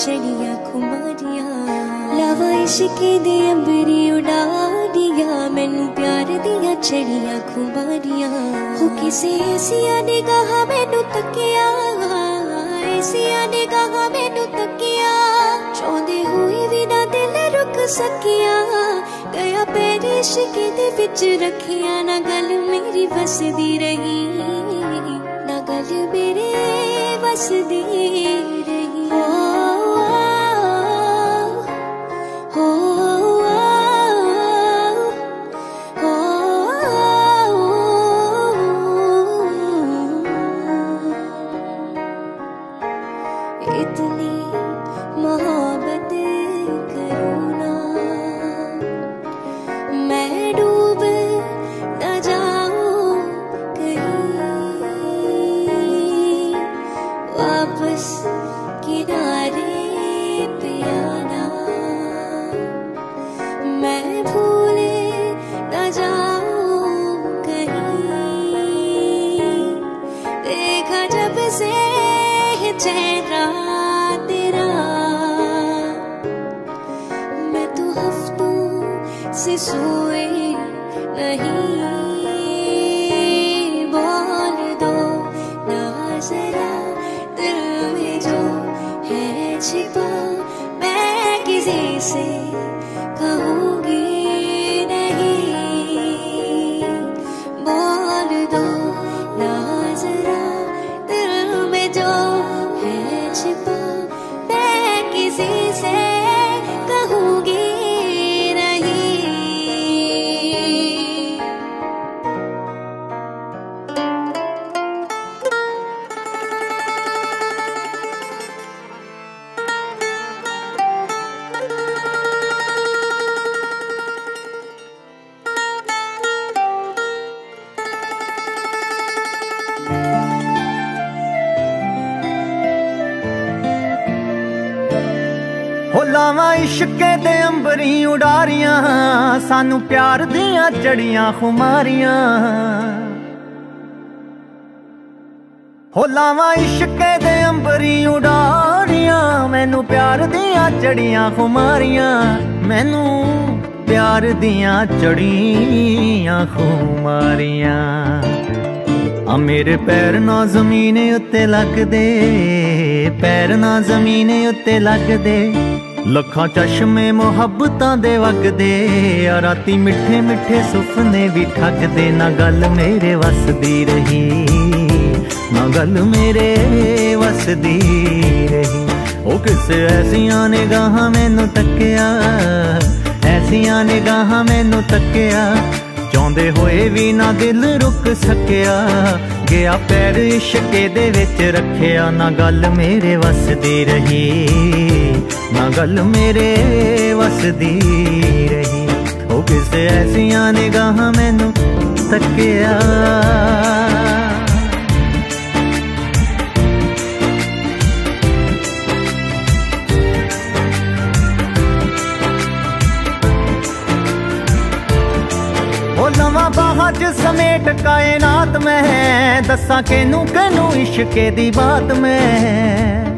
चढ़िया खुमारियां लावा इश्के दे अंबरी उड़ा दिया मैनू प्यार दिया चढ़िया खुमारियां हो किसे ऐसिया निगाह मैनू तकिया ऐसिया निगाह मैनू तकिया चाहते हुए भी ना दिल रुक सकिया गया पैर इश्के दे विच रखिया ना गल मेरी बसदी रही ना गल मेरे बसदी रही इतनी मोहब्बत करो ना मैं डूब न जाऊं कहीं वापस किनारे पे आना मैं भूल न जाऊं कहीं देखा जब से चेहरा तेरा मैं तो हफ्तों से सोए नहीं बोल दो ना जरा दिल में जो है छिपा मैं किसी से कहूँगी नहीं बोल दो ना जरा दिल में जो छिपा मैं किसी से कहूँगी नहीं। हो लावा इश्के दे अंबरी उडारियां सानू प्यार दियां चढ़ियां खुमारियां हो लावा इश्के दे अंबरी उडारियां मैनू प्यार दियां चढ़ियां खुमारियां मैनू प्यार दियां चढ़ियां खुमारियां आ मेरे पैर ना जमीन उत्ते लगदे पैर ना जमीन उत्ते लगदे लखां चश्मे मुहब्बतां दे वगदे आ राती मिठे मिठे सुपने भी ठगदे ना गल मेरे वसदी रही ना गल मेरे वसदी रही ओ किसे ऐसियां निगाहां मैनू तकिया ऐसियां निगाहां मैनू तकिया चाहते होए भी ना दिल रुक सकिया गया पैर इश्के दे विच रखिया ना गल मेरे वसदी रही ना गल मेरे वसदी रही ओ किसे ऐसियां निगाहां मैनू तकिया लवा बाहां च समेट कायनात में दसा केनू केनू इश्के दी बात में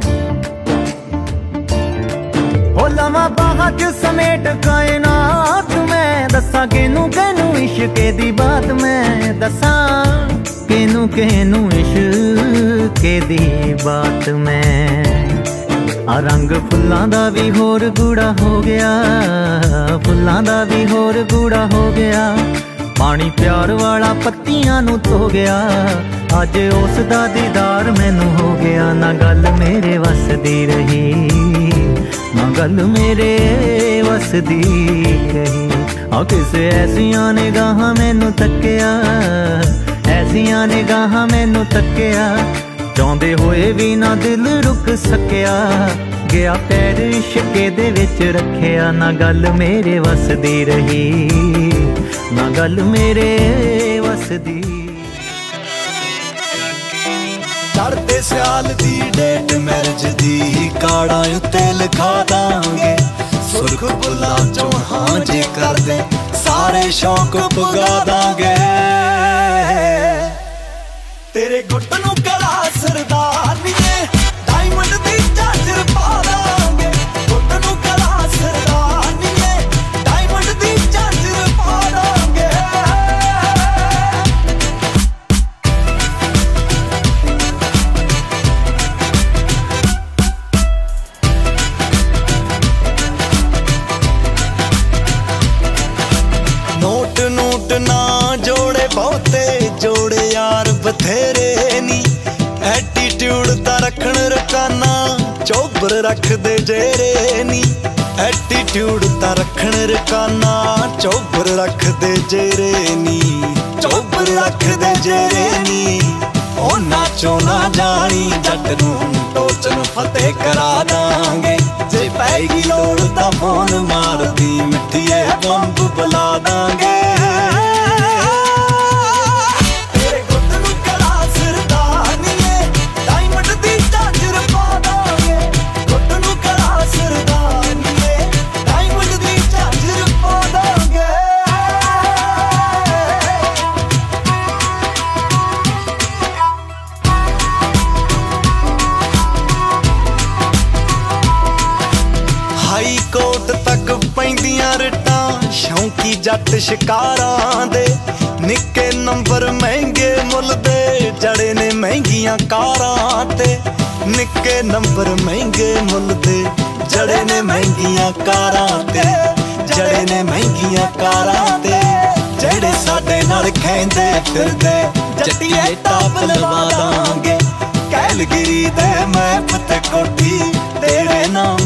हो लवा बाहां च समेट कायनात में दसा केनू केनू इश्के दी बात में दसा केनू केनू इश्के दी बात में आ रंग फुल्लां दा भी होर गूड़ा हो गया फुल्लां दा भी होर गूड़ा हो गया पानी प्यार वाला पत्तियां नू धो गया अज उस दा दीदार मैनू हो गया ना गल मेरे वसदी रही ना गल मेरे वसदी रही आ किसे ऐसियां निगाहां मैनू तकिया ऐसियां निगाहां मैनू तकिया चाहते होए भी ना दिल रुक सकिया गया पैर इश्के दे विच रखिया ना गल मेरे वसदी रही ना गल मेरे वसदी चढ़ते सियाल दी डेट मैरिज दी कार्डां उत्ते लिखा दांगे सुर्ख बुला चो हां जे कर दे सारे शौक पुगा दांगे तेरे गुट नू गला सरदार नी डायमंड दी चादर पा दांगे ਬਥੇਰੇ ਨੀ ਐਟੀਟਿਊਡ ਤਾਂ ਰੱਖਣ ਰਕਾਨਾ ਚੋਬਰ ਰੱਖਦੇ ਜੇਰੇ ਨੀ ਐਟੀਟਿਊਡ ਤਾਂ ਰੱਖਣ ਰਕਾਨਾ ਚੋਬਰ ਰੱਖਦੇ ਜੇਰੇ ਨੀ ਚੋਬਰ ਰੱਖਦੇ ਜੇਰੇ ਨੀ ਉਹ ਨਾਚੋ ਨਾ ਜਾਣੀ ਜੱਟ ਨੂੰ ਟੋਚ ਨੂੰ ਫਤਿਹ ਕਰਾ ਦਾਂਗੇ ਜੇ ਪੈਗੀ ਲੋੜ ਤਾਂ ਫੋਨ ਮਾਰਦੀ ਮਿੱਠੀਏ ਬੰਬ ਬੁਲਾ ਦਾਂਗੇ ਹਾਈ ਕੋਟ ਤੱਕ ਪੈਂਦੀਆਂ ਰਟਾਂ ਸ਼ੌਂਕੀ ਜੱਟ ਸ਼ਿਕਾਰਾਂ ਦੇ ਨਿੱਕੇ ਨੰਬਰ ਮਹਿੰਗੇ ਮੁੱਲ ਦੇ ਜੜੇ ਨੇ ਮਹਿੰਗੀਆਂ ਕਾਰਾਂ ਤੇ ਨਿੱਕੇ ਨੰਬਰ ਮਹਿੰਗੇ ਮੁੱਲ ਦੇ ਜੜੇ ਨੇ ਮਹਿੰਗੀਆਂ ਕਾਰਾਂ ਤੇ ਜੜੇ ਨੇ ਮਹਿੰਗੀਆਂ ਕਾਰਾਂ ਤੇ ਜਿਹੜੇ ਸਾਡੇ ਨਾਲ ਖੈਂਦੇ ਫਿਰਦੇ ਜੱਟੀਏ ਟਾਪ ਲਵਾ ਦਾਂਗੇ ਕੈਲਗਰੀ ਦੇ ਮੈਪ ਤੇ ਕੋਠੀ ਤੇਰੇ ਨਾਮ